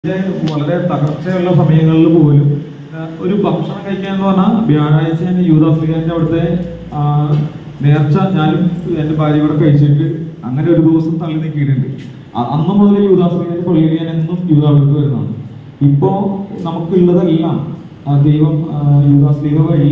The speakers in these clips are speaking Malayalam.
വളരെ തകർച്ചയുള്ള സമയങ്ങളിൽ പോലും ഒരു ഭക്ഷണം കഴിക്കുക എന്ന് പറഞ്ഞാൽ വ്യാഴാഴ്ച ഞാൻ യൂദാസ്ലീഹാന്റെ അവിടുത്തെ നേർച്ച ഞാനും എൻ്റെ ഭാര്യ കൂടെ കഴിച്ചിട്ട് അങ്ങനെ ഒരു ദിവസം തള്ളി നീക്കിയിട്ടുണ്ട്. അന്ന് മുതൽ യൂദാസ്ലീഹാന്റെ പള്ളിയിൽ ഞാൻ എന്നും യൂദാവിലേക്ക് വരുന്നതാണ്. ഇപ്പോൾ നമുക്കുള്ളതെല്ലാം ദൈവം യൂദാസ്ലീഹ വഴി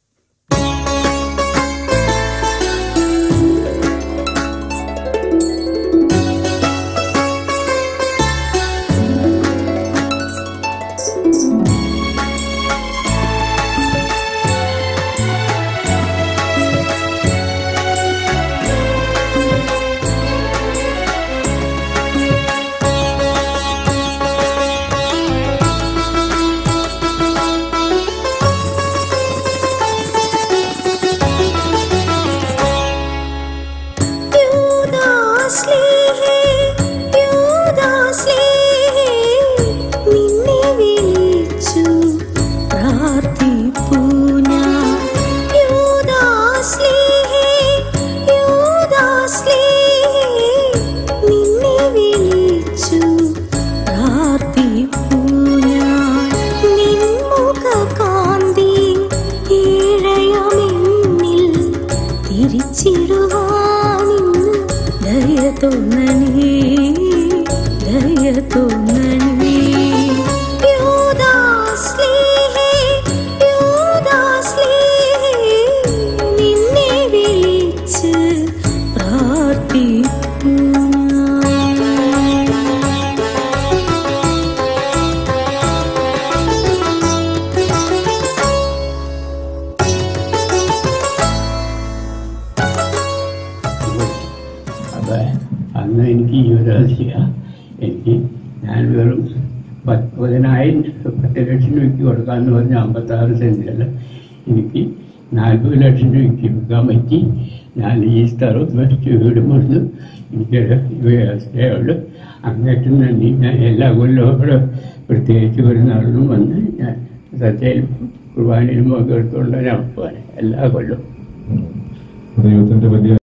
അന്ന് എനിക്ക് യൂദാസ്ലീഹ എനിക്ക് ഞാൻ വെറും 10 ലക്ഷം രൂപയ്ക്ക് കൊടുക്കാമെന്ന് പറഞ്ഞ 56 സെൻറ്റിൽ എനിക്ക് 40 ലക്ഷം രൂപയ്ക്ക് വിൽക്കാൻ പറ്റി. ഞാൻ ഈ സ്ഥലം വെച്ച് വീട് മുറിഞ്ഞു. എനിക്ക് യൂദാസ്ലീഹയോട് അങ്ങേറ്റം നന്ദി. ഞാൻ എല്ലാ കൊല്ലവും ഇവിടെ പ്രത്യേകിച്ച് ഒരു നാളിലും വന്ന് ഞാൻ സത്യയിൽ കുർബാനയിലും ഒക്കെ എടുത്തുകൊണ്ട് ഞാൻ പോകാൻ എല്ലാ കൊല്ലവും.